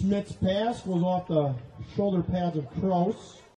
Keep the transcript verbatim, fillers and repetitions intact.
Schmidt's pass goes off the shoulder pads of Kroos.